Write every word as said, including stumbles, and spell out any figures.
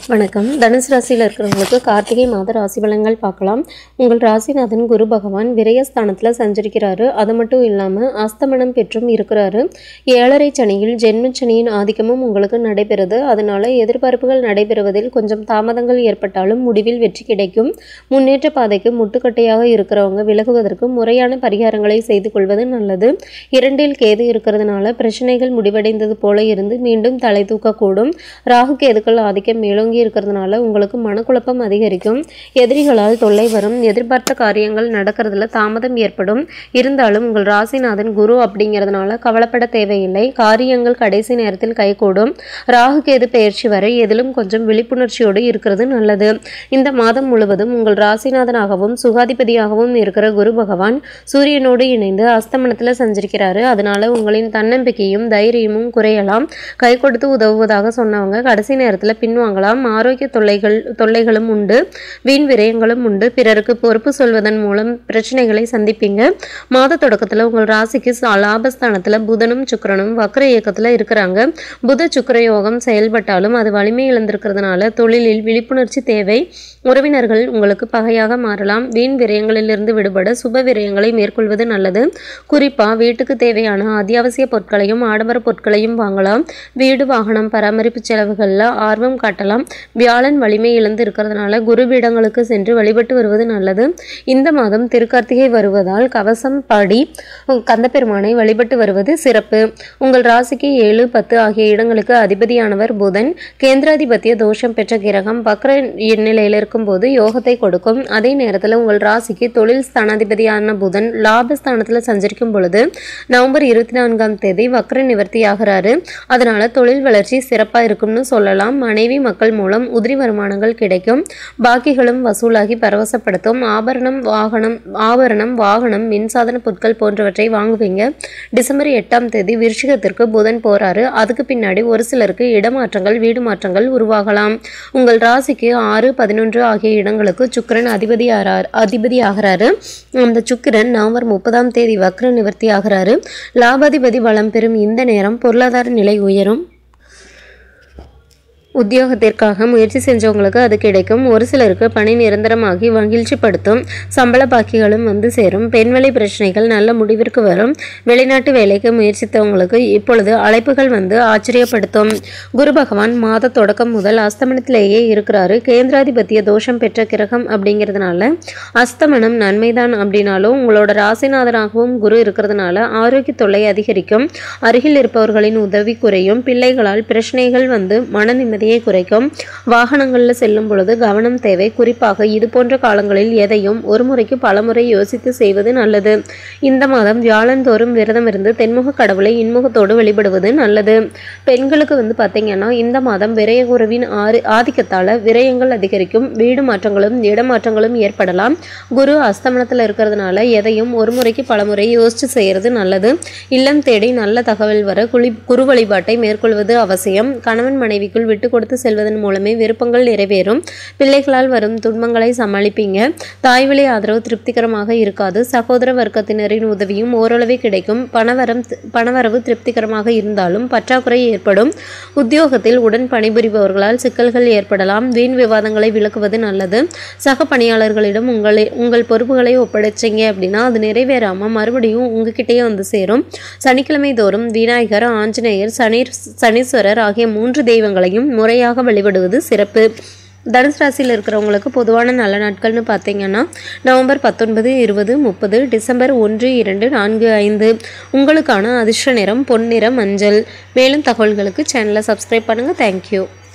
வணக்கம். தனுசு ராசியில் இருக்கிறவங்களுக்கு கார்த்திகை மாத ராசி பலன்கள் பார்க்கலாம். உங்கள் ராசிநாதன் குரு பகவான் விரயஸ்தானத்தில் சஞ்சரிக்கிறாரு. அது மட்டும் இல்லாமல் அஸ்தமனம் பெற்றும் இருக்கிறாரு. ஏழரை சனியில் ஜென்மச்சனியின் ஆதிக்கமும் உங்களுக்கு நடைபெறுது. அதனால எதிர்பார்ப்புகள் நடைபெறுவதில் கொஞ்சம் தாமதங்கள் ஏற்பட்டாலும் முடிவில் வெற்றி கிடைக்கும். முன்னேற்ற பாதைக்கு முட்டுக்கட்டையாக இருக்கிறவங்க விலகுவதற்கு முறையான பரிகாரங்களை செய்து கொள்வது நல்லது. இரண்டில் கேது இருக்கிறதுனால பிரச்சனைகள் முடிவடைந்தது போல இருந்து மீண்டும் தலை தூக்கக்கூடும். ராகு கேதுக்கள் ஆதிக்கம் மேலோங்கி இருக்கிறதுனால உங்களுக்கு மனக்குழப்பம் அதிகரிக்கும். எதிரிகளால் தொல்லை வரும். எதிர்பார்த்த காரியங்கள் நடக்கிறதுல தாமதம் ஏற்படும். இருந்தாலும் உங்கள் ராசிநாதன் குரு அப்படிங்கிறதுனால கவலைப்பட தேவையில்லை. காரியங்கள் கடைசி நேரத்தில் கைகூடும். ராகு கேது பெயர்ச்சி வரை எதிலும் கொஞ்சம் விழிப்புணர்ச்சியோடு இருக்கிறது நல்லது. இந்த மாதம் முழுவதும் உங்கள் ராசிநாதனாகவும் சுகாதிபதியாகவும் இருக்கிற குரு பகவான் சூரியனோடு இணைந்து அஸ்தமனத்தில் சஞ்சரிக்கிறாரு. அதனால உங்களின் தன்னம்பிக்கையும் தைரியமும் குறையலாம். கை கொடுத்து உதவுவதாக சொன்னவங்க கடைசி நேரத்தில் பின்வாங்கலாம். ஆரோக்கிய தொல்லைகள் தொல்லைகளும் உண்டு. வீண் விரயங்களும் உண்டு. பிறருக்கு பொறுப்பு சொல்வதன் மூலம் பிரச்சனைகளை சந்திப்பீங்க. மாத தொடக்கத்தில் உங்கள் ராசிக்கு லாபஸ்தானத்தில் புதனும் சுக்கிரனும் வக்ர இயக்கத்தில் இருக்கிறாங்க. புத சுக்கிர யோகம் செயல்பட்டாலும் அது வலிமை இழந்திருக்கிறதுனால தொழிலில் விழிப்புணர்ச்சி தேவை. உறவினர்கள் உங்களுக்கு பகையாக மாறலாம். வீண் விரயங்களிலிருந்து விடுபட சுப விரயங்களை மேற்கொள்வது நல்லது. குறிப்பா வீட்டுக்கு தேவையான அத்தியாவசிய பொருட்களையும் ஆடம்பர பொருட்களையும் வாங்கலாம். வீடு வாகனம் பராமரிப்பு செலவுகளில் ஆர்வம் காட்டலாம். வியாழன் வலிமை இழந்து இருக்கிறதுனால குருபீடங்களுக்கு சென்று வழிபட்டு வருவது நல்லது. இந்த மாதம் திருக்கார்த்திகை வருவதால் கவசம் பாடி கந்தபெருமானை வழிபட்டு வருவது சிறப்பு. உங்கள் ராசிக்கு ஏழு பத்து ஆகிய இடங்களுக்கு அதிபதியானவர் புதன். கேந்திராதிபத்திய தோஷம் பெற்ற கிரகம் வக்ர நிலையில் இருக்கும்போது யோகத்தை கொடுக்கும். அதே நேரத்தில் உங்கள் ராசிக்கு தொழில் ஸ்தானாதிபதியான புதன் லாபஸ்தானத்தில் சஞ்சரிக்கும் பொழுது நவம்பர் இருபத்தி நான்காம் தேதி வக்ர நிவர்த்தி ஆகிறாரு. அதனால தொழில் வளர்ச்சி சிறப்பா இருக்கும்னு சொல்லலாம். மனைவி மக்கள் மூலம் உதிரி வருமானங்கள் கிடைக்கும். பாக்கிகளும் வசூலாகி பரவசப்படுத்தும். ஆபரணம் வாகனம் ஆபரணம் வாகனம் மின்சாதன பொருட்கள் போன்றவற்றை வாங்குவீங்க. டிசம்பர் எட்டாம் தேதி விருச்சிகத்திற்கு புதன் போறாரு. அதுக்கு பின்னாடி ஒரு சிலருக்கு இடமாற்றங்கள் வீடு மாற்றங்கள் உருவாகலாம். உங்கள் ராசிக்கு ஆறு பதினொன்று ஆகிய இடங்களுக்கு சுக்கிரன் அதிபதி அதிபதி ஆகிறாரு. அந்த சுக்கிரன் நவம்பர் முப்பதாம் தேதி வக்ர நிவர்த்தி ஆகிறாரு. லாபாதிபதி வளம் பெறும் இந்த நேரம் பொருளாதார நிலை உயரும். உத்தியோகத்திற்காக முயற்சி செஞ்சவங்களுக்கு அது கிடைக்கும். ஒரு சிலருக்கு பணி நிரந்தரமாகி மகிழ்ச்சிப்படுத்தும். சம்பள பாக்கிகளும் வந்து சேரும். பெண்வெளி பிரச்சனைகள் நல்ல முடிவிற்கு வரும். வெளிநாட்டு வேலைக்கு முயற்சித்தவங்களுக்கு இப்பொழுது அழைப்புகள் வந்து ஆச்சரியப்படுத்தும். குரு பகவான் மாத தொடக்கம் முதல் அஸ்தமனத்திலேயே இருக்கிறாரு. கேந்திராதிபத்திய தோஷம் பெற்ற கிரகம் அப்படிங்கிறதுனால அஸ்தமனம் நன்மைதான் அப்படின்னாலும் உங்களோட ராசிநாதனாகவும் குரு இருக்கிறதுனால ஆரோக்கிய தொல்லை அதிகரிக்கும். அருகில் இருப்பவர்களின் உதவி குறையும். பிள்ளைகளால் பிரச்சனைகள் வந்து மன நிம்மதி குறைக்கும். வாகனங்களில் செல்லும் பொழுது கவனம் தேவை. குறிப்பாக இது போன்ற காலங்களில் எதையும் ஒரு முறைக்கு பல முறை யோசித்து செய்வது நல்லது. இந்த மாதம் வியாழந்தோறும் விரதம் இருந்து தென்முக கடவுளை இன்முகத்தோடு வழிபடுவது நல்லது. பெண்களுக்கு வந்து பார்த்தீங்கன்னா இந்த மாதம் விரய குருவின் ஆறு ஆதிக்கத்தால் விரயங்கள் அதிகரிக்கும். வீடு மாற்றங்களும் இடமாற்றங்களும் ஏற்படலாம். குரு அஸ்தமனத்தில் இருக்கிறதுனால எதையும் ஒரு முறைக்கு பல முறை யோசித்து செய்கிறது நல்லது. இல்லம் தேடி நல்ல தகவல் வர குளி குரு வழிபாட்டை மேற்கொள்வது அவசியம். கணவன் மனைவிக்குள் விட்டு கொடுத்து செல்வதன் மூலமே விருப்பங்கள் நிறைவேறும். பிள்ளைகளால் வரும் துன்பங்களை சமாளிப்பீங்க. தாய்வழி ஆதரவு திருப்திகரமாக இருக்காது. சகோதர வர்க்கத்தினரின் உதவியும் ஓரளவே கிடைக்கும். பணவரம் பணவரவு திருப்திகரமாக இருந்தாலும் பற்றாக்குறை ஏற்படும். உத்தியோகத்தில் உடன் பணிபுரிபவர்களால் சிக்கல்கள் ஏற்படலாம். வீண் விவாதங்களை விளக்குவது நல்லது. சக பணியாளர்களிடம் உங்களை உங்கள் பொறுப்புகளை ஒப்படைச்சிங்க அப்படின்னா அது நிறைவேறாம மறுபடியும் உங்ககிட்டயே வந்து சேரும். சனிக்கிழமை தோறும் விநாயகர், ஆஞ்சநேயர், சனி சனீஸ்வரர் ஆகிய மூன்று தெய்வங்களையும் முறையாக வழிபடுவது சிறப்பு. தனுசு ராசியில் இருக்கிறவங்களுக்கு பொதுவான நல்ல நாட்கள்னு பார்த்தீங்கன்னா நவம்பர் பத்தொன்பது இருபது முப்பது டிசம்பர் ஒன்று இரண்டு நான்கு ஐந்து. உங்களுக்கான அதிர்ஷ்ட நிறம் பொன்னிறம் மஞ்சள். மேலும் தகவல்களுக்கு சேனலை சப்ஸ்கிரைப் பண்ணுங்கள். தேங்க்யூ.